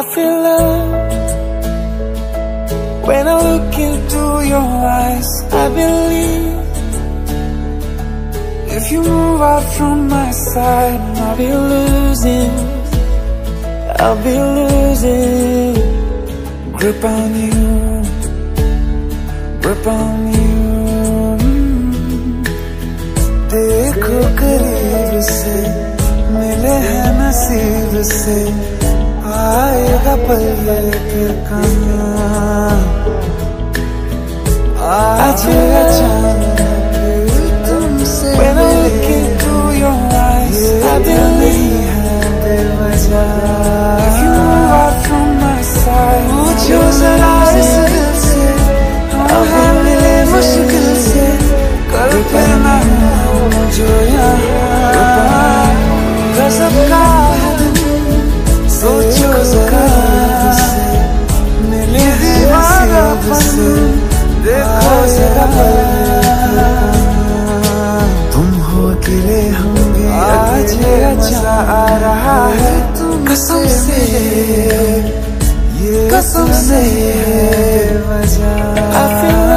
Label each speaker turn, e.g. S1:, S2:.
S1: feel love when I look into your eyes. I believe if you move out from my side, I'll be losing grip on you, grip on you. देखो करीब से, मिले हैं नसीब से, आएगा पल ये फिर कहाँ, आज अचानक तुमसे when I look into your eyes, I believe है बेवजह if you move out from my side, मुझे जरा इस दिल से हम मिले मुश्किल से, कल पे ना हो जो यहाँ गज़ब का है सोचो जरा से, मिले दीवाना से, देखो जरा तुम हो अकेले होंगे, आज अच्छा आ रहा है कसम से, ये कसम से वजह।